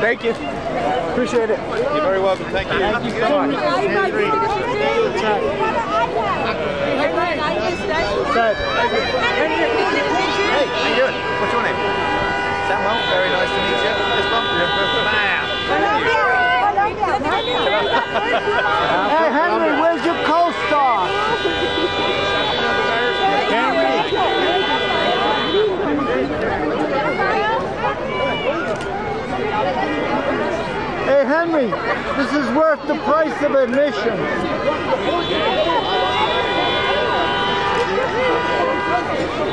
Thank you. Appreciate it. You're very welcome. Thank you. Thank you so much. Hey, how you doing? What's your name? Samuel. Very nice to meet you. This one? Hey Henry, where's your co-star? Hey Henry, this is worth the price of admission.